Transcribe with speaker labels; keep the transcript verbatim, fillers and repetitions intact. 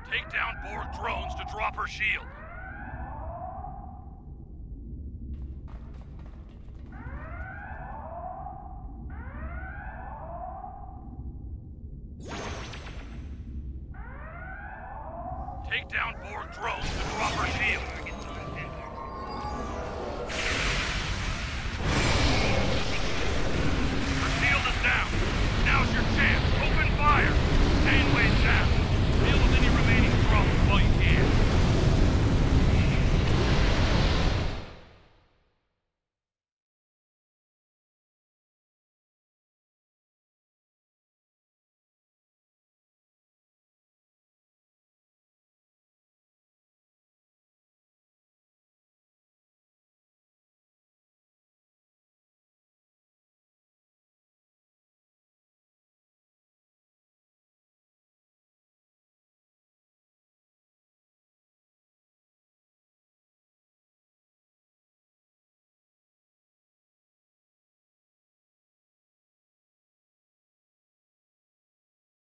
Speaker 1: Take down Borg drones to drop her shield. Take down Borg drones to drop her shield. Her shield is down. Now's your chance.